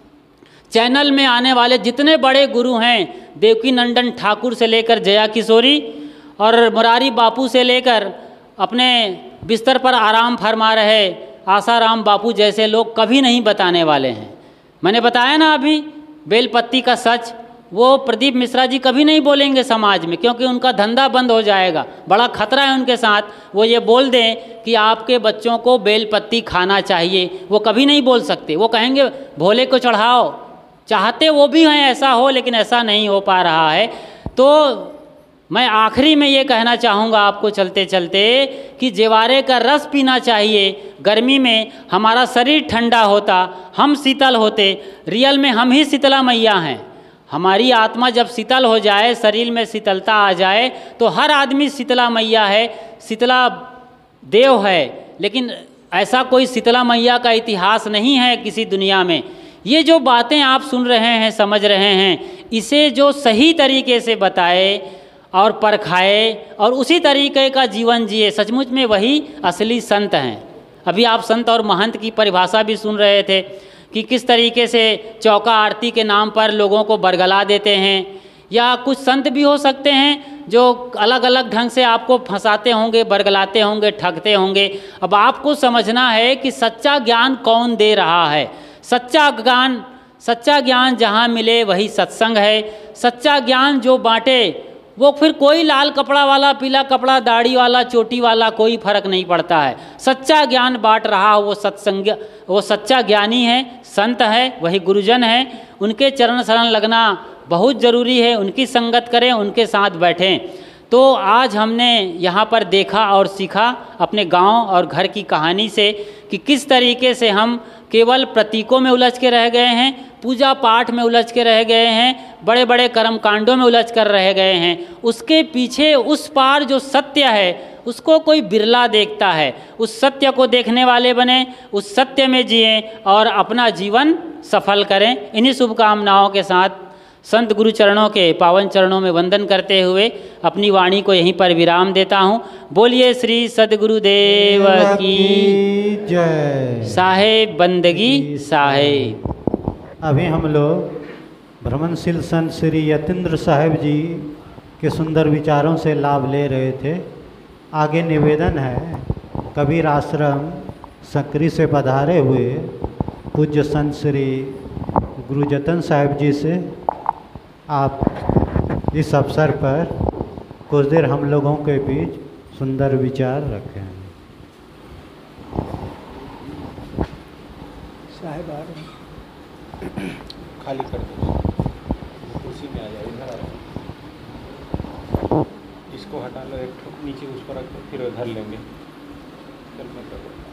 चैनल में आने वाले जितने बड़े गुरु हैं, देवकी नंदन ठाकुर से लेकर जया किशोरी और मुरारी बापू से लेकर अपने बिस्तर पर आराम फरमा रहे आसाराम बापू जैसे लोग कभी नहीं बताने वाले हैं। मैंने बताया ना अभी बेलपत्ती का सच, वो प्रदीप मिश्रा जी कभी नहीं बोलेंगे समाज में, क्योंकि उनका धंधा बंद हो जाएगा। बड़ा खतरा है उनके साथ। वो ये बोल दें कि आपके बच्चों को बेलपत्ती खाना चाहिए, वो कभी नहीं बोल सकते। वो कहेंगे भोले को चढ़ाओ। चाहते वो भी हैं ऐसा हो, लेकिन ऐसा नहीं हो पा रहा है। तो मैं आखिरी में ये कहना चाहूँगा आपको चलते चलते कि जेवारे का रस पीना चाहिए। गर्मी में हमारा शरीर ठंडा होता, हम शीतल होते। रियल में हम ही शीतला मैया हैं। हमारी आत्मा जब शीतल हो जाए, शरीर में शीतलता आ जाए, तो हर आदमी शीतला मैया है, शीतला देव है। लेकिन ऐसा कोई शीतला मैया का इतिहास नहीं है किसी दुनिया में। ये जो बातें आप सुन रहे हैं, समझ रहे हैं, इसे जो सही तरीके से बताए और परखाए और उसी तरीके का जीवन जिए, सचमुच में वही असली संत हैं। अभी आप संत और महंत की परिभाषा भी सुन रहे थे कि किस तरीके से चौका आरती के नाम पर लोगों को बरगला देते हैं, या कुछ संत भी हो सकते हैं जो अलग अलग ढंग से आपको फंसाते होंगे, बरगलाते होंगे, ठगते होंगे। अब आपको समझना है कि सच्चा ज्ञान कौन दे रहा है। सच्चा ज्ञान सच्चा ज्ञान जहाँ मिले वही सत्संग है। सच्चा ज्ञान जो बांटे वो फिर कोई लाल कपड़ा वाला, पीला कपड़ा, दाढ़ी वाला, चोटी वाला, कोई फर्क नहीं पड़ता है। सच्चा ज्ञान बांट रहा वो सत्संग वो सच्चा ज्ञानी है, संत है, वही गुरुजन है। उनके चरण शरण लगना बहुत ज़रूरी है। उनकी संगत करें, उनके साथ बैठें। तो आज हमने यहाँ पर देखा और सीखा अपने गांव और घर की कहानी से कि किस तरीके से हम केवल प्रतीकों में उलझ के रह गए हैं, पूजा पाठ में उलझ के रह गए हैं, बड़े बड़े कर्म कांडों में उलझ कर रह गए हैं। उसके पीछे उस पार जो सत्य है उसको कोई बिरला देखता है। उस सत्य को देखने वाले बने, उस सत्य में जिएं और अपना जीवन सफल करें। इन्हीं शुभकामनाओं के साथ संत गुरु चरणों के पावन चरणों में वंदन करते हुए अपनी वाणी को यहीं पर विराम देता हूँ। बोलिए श्री सद्गुरुदेव की जय। साहेब बंदगी साहेब। अभी हम लोग भ्रमणशील संत श्री यतीन्द्र साहेब जी के सुंदर विचारों से लाभ ले रहे थे। आगे निवेदन है कबीर आश्रम सकरी से पधारे हुए पूज्य संत श्री गुरुजतन साहेब जी से आप इस अवसर पर कुछ देर हम लोगों के बीच सुंदर विचार रखें। साहेब आ रहे हैं, खाली कर दो, कुर्सी में आ जाओ, इधर आ जाओ, इसको हटा लो, एक ठो नीचे उस पर रख दो, फिर उधर लेंगे। चल मैं कर दो।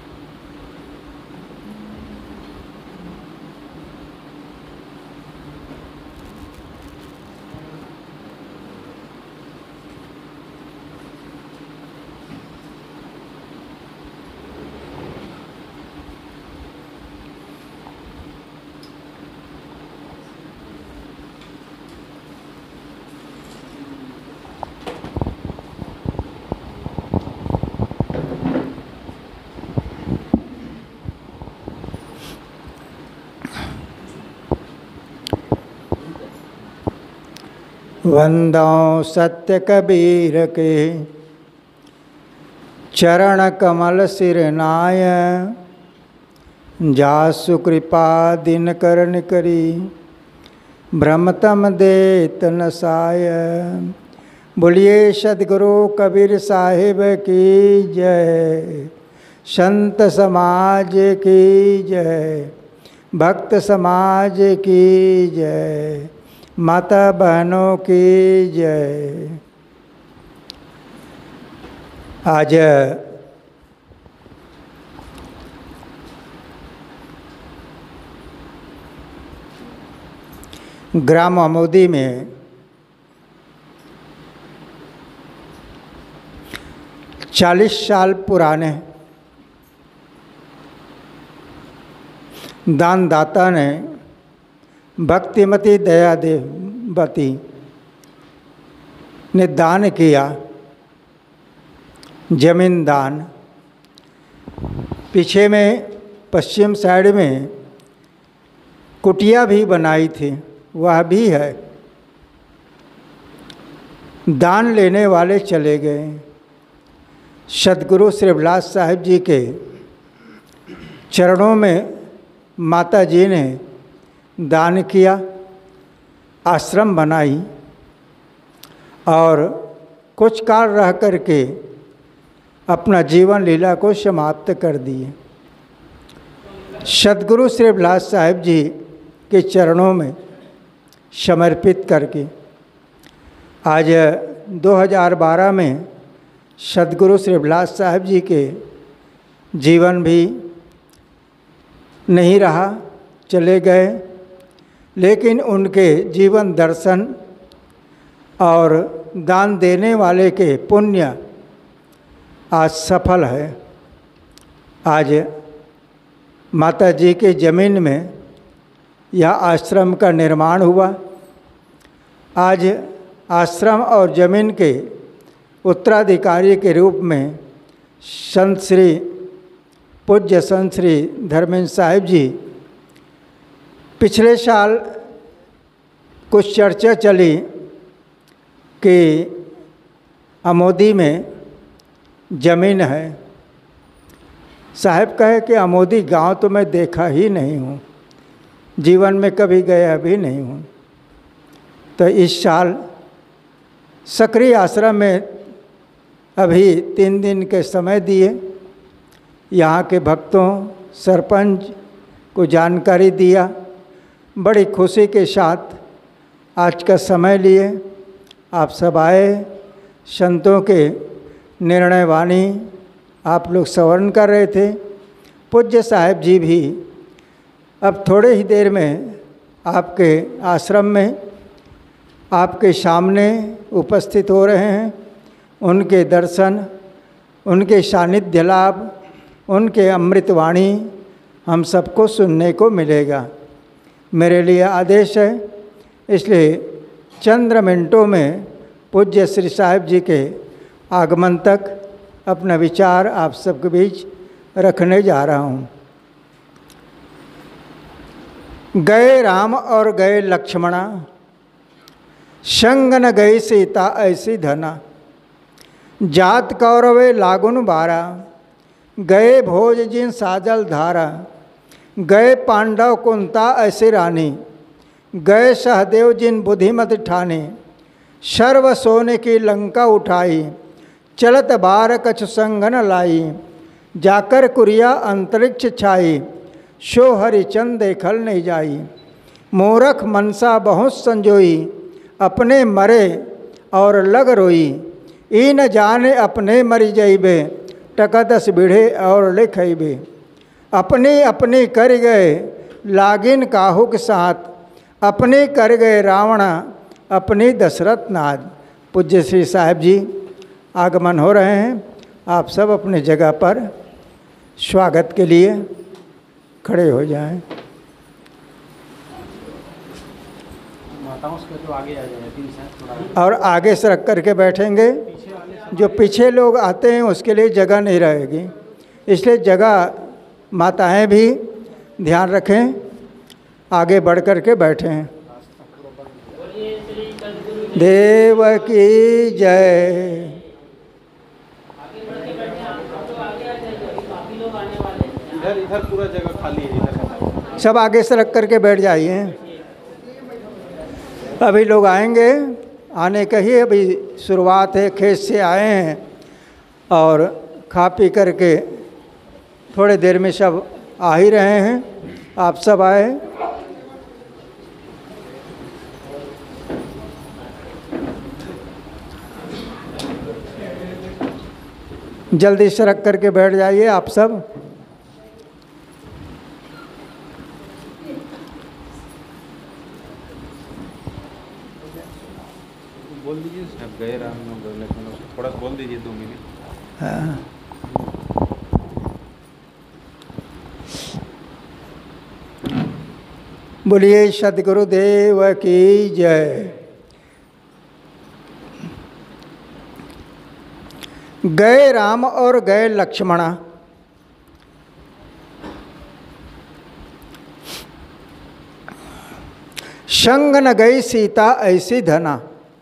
वंदौ सत्य कबीर के चरण कमल सिर नाय, जासु कृपा दिन करन करी भ्रमतम देत नसाय। बोलिए सद्गुरु कबीर साहिब की जय, संत समाज की जय, भक्त समाज की जय, माता बहनों की जय। आज ग्राम आमोदी में चालीस साल पुराने दानदाता ने भक्तिमती दया देवती ने दान किया, जमीन दान। पीछे में पश्चिम साइड में कुटिया भी बनाई थी, वह भी है। दान लेने वाले चले गए। सद्गुरु श्री विलास साहिब जी के चरणों में माता जी ने दान किया, आश्रम बनाई और कुछ काल रह करके अपना जीवन लीला को समाप्त कर दिए। सद्गुरु श्री विलास साहिब जी के चरणों में समर्पित करके आज दो हज़ार बारह में सद्गुरु श्री विलास साहिब जी के जीवन भी नहीं रहा, चले गए, लेकिन उनके जीवन दर्शन और दान देने वाले के पुण्य आज सफल है। आज माता जी के ज़मीन में यह आश्रम का निर्माण हुआ। आज आश्रम और जमीन के उत्तराधिकारी के रूप में संत श्री पूज्य संत श्री धर्मेंद्र साहिब जी, पिछले साल कुछ चर्चा चली कि अमोदी में ज़मीन है। साहब कहे कि अमोदी गांव तो मैं देखा ही नहीं हूँ, जीवन में कभी गया भी नहीं हूँ। तो इस साल सक्रिय आश्रम में अभी तीन दिन के समय दिए, यहाँ के भक्तों सरपंच को जानकारी दिया, बड़ी खुशी के साथ आज का समय लिए आप सब आए। संतों के निर्णय वाणी आप लोग श्रवण कर रहे थे। पूज्य साहिब जी भी अब थोड़े ही देर में आपके आश्रम में आपके सामने उपस्थित हो रहे हैं। उनके दर्शन, उनके सानिध्य लाभ, उनके अमृतवाणी हम सबको सुनने को मिलेगा। मेरे लिए आदेश है, इसलिए चंद्र मिनटों में पूज्य श्री साहिब जी के आगमन तक अपना विचार आप सबके बीच रखने जा रहा हूँ। गए राम और गए लक्ष्मणा, संग न गई सीता ऐसी धना। जात कौरवे लागुन बारा, गए भोज जिन साजल धारा। गए पांडव कुंता ऐसी रानी, गए सहदेव जिन बुद्धिमत ठाने। सर्व सोने की लंका उठाई, चलत बार कछु संग न लाई। जाकर कुरिया अंतरिक्ष छाई, शो हरिचंद देखल नहीं जाई। मूरख मनसा बहुत संजोई, अपने मरे और लग रोई। ई न जाने अपने मरी जइबे, टकदस बिढ़े और लिखइबे। अपने अपने कर गए लागिन काहू के साथ, अपने कर गए रावणा अपने दशरथ नाथ। पूज्य श्री साहिब जी आगमन हो रहे हैं। आप सब अपने जगह पर स्वागत के लिए खड़े हो जाएं। और आगे से रख करके बैठेंगे। जो पीछे लोग आते हैं उसके लिए जगह नहीं रहेगी, इसलिए जगह माताएं भी ध्यान रखें, आगे बढ़ कर के बैठें। देव की जय। इधर इधर पूरा जगह खाली है, इधर सब आगे से रख करके बैठ जाइए। अभी लोग आएंगे, आने का ही अभी शुरुआत है। खेत से आए हैं और खा पी करके थोड़े देर में सब आ ही रहे हैं। आप सब आए। जल्दी से रख करके बैठ जाइए आप सब। बोल दीजिए सब गए राम थोड़ा बोल दीजिए दो मिनट। हाँ। बोलिए सद्गुरुदेव की जय। गए राम और गए लक्ष्मणा। संग न गई सीता ऐसी धना।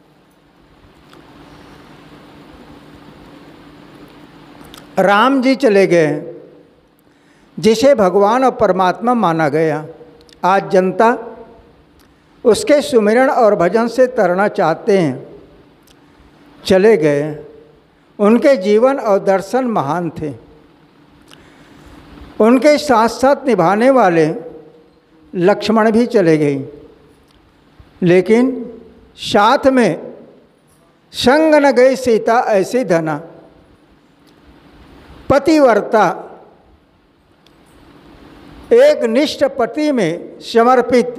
राम जी चले गए जिसे भगवान और परमात्मा माना गया। आज जनता उसके सुमिरन और भजन से तरना चाहते हैं। चले गए। उनके जीवन और दर्शन महान थे। उनके साथ साथ निभाने वाले लक्ष्मण भी चले गए, लेकिन साथ में संग न गई सीता ऐसी धना। पतिव्रता, एक निष्ठ पति में समर्पित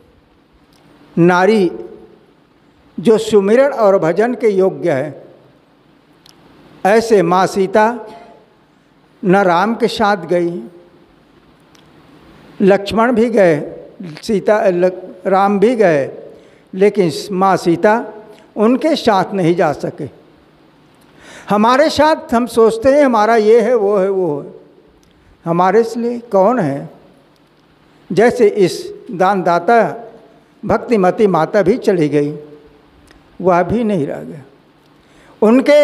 नारी जो सुमिरन और भजन के योग्य है, ऐसे माँ सीता न राम के साथ गई, लक्ष्मण भी गए, सीता राम भी गए, लेकिन माँ सीता उनके साथ नहीं जा सके। हमारे साथ हम सोचते हैं हमारा ये है वो है वो है, हमारे लिए कौन है? जैसे इस दानदाता भक्तिमती माता भी चली गई, वह भी नहीं रह गया। उनके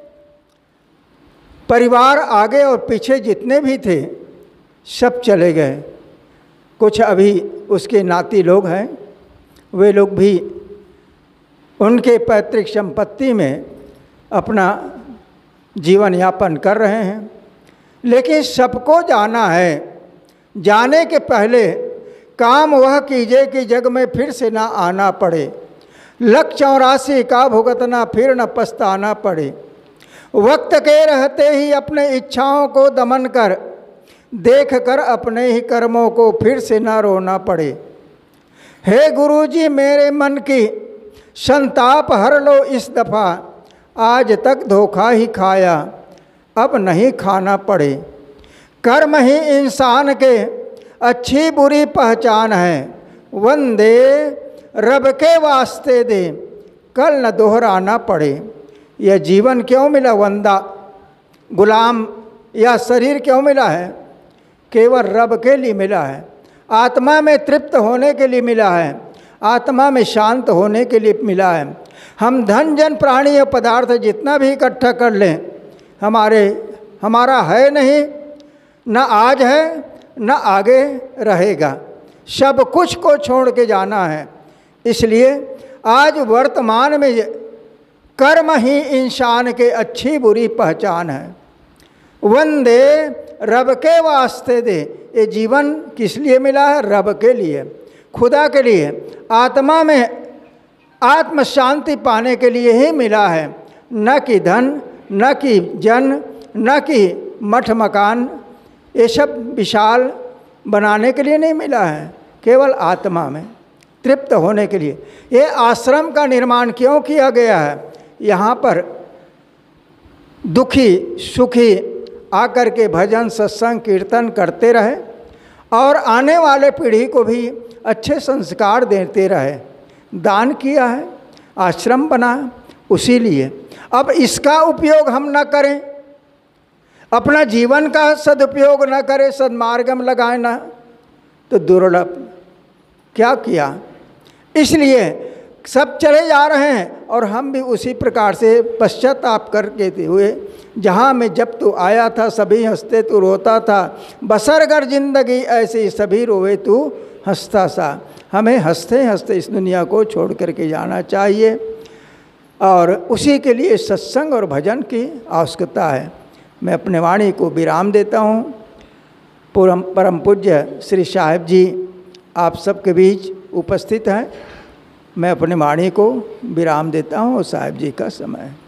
परिवार आगे और पीछे जितने भी थे सब चले गए। कुछ अभी उसके नाती लोग हैं, वे लोग भी उनके पैतृक संपत्ति में अपना जीवन यापन कर रहे हैं। लेकिन सबको जाना है, जाने के पहले काम वह कीजिए कि जग में फिर से ना आना पड़े। लख चौरासी का भुगतना फिर न पछताना पड़े। वक्त के रहते ही अपने इच्छाओं को दमन कर, देख कर अपने ही कर्मों को फिर से ना रोना पड़े। हे गुरुजी मेरे मन की संताप हर लो इस दफ़ा, आज तक धोखा ही खाया अब नहीं खाना पड़े। कर्म ही इंसान के अच्छी बुरी पहचान है, वंदे रब के वास्ते दे कल न दोहराना पड़े। यह जीवन क्यों मिला वंदा गुलाम या शरीर क्यों मिला है? केवल रब के लिए मिला है। आत्मा में तृप्त होने के लिए मिला है, आत्मा में शांत होने के लिए मिला है। हम धन जन प्राणी और पदार्थ जितना भी इकट्ठा कर लें, हमारे हमारा है नहीं, न आज है न आगे रहेगा। सब कुछ को छोड़ के जाना है। इसलिए आज वर्तमान में कर्म ही इंसान के अच्छी बुरी पहचान है। वंदे रब के वास्ते दे, ये जीवन किस लिए मिला है? रब के लिए, खुदा के लिए, आत्मा में आत्म शांति पाने के लिए ही मिला है। न कि धन, न कि जन, न कि मठ मकान, ये सब विशाल बनाने के लिए नहीं मिला है, केवल आत्मा में तृप्त होने के लिए। ये आश्रम का निर्माण क्यों किया गया है? यहाँ पर दुखी सुखी आकर के भजन सत्संग कीर्तन करते रहे और आने वाले पीढ़ी को भी अच्छे संस्कार देते रहे। दान किया है, आश्रम बना, उसी लिए अब इसका उपयोग हम न करें, अपना जीवन का सदुपयोग न करें, सन्मार्ग में लगाए ना, तो दुर्लभ क्या किया। इसलिए सब चले जा रहे हैं और हम भी उसी प्रकार से पश्चाताप करके हुए, जहाँ में जब तू आया था सभी हंसते तू रोता था, बसरगर जिंदगी ऐसी सभी रोए तू हंसता सा। हमें हंसते हंसते इस दुनिया को छोड़ करके जाना चाहिए और उसी के लिए सत्संग और भजन की आवश्यकता है। मैं अपने वाणी को विराम देता हूँ। परम परम पूज्य श्री साहिब जी आप सबके बीच उपस्थित हैं। मैं अपने वाणी को विराम देता हूँ और साहिब जी का समय है।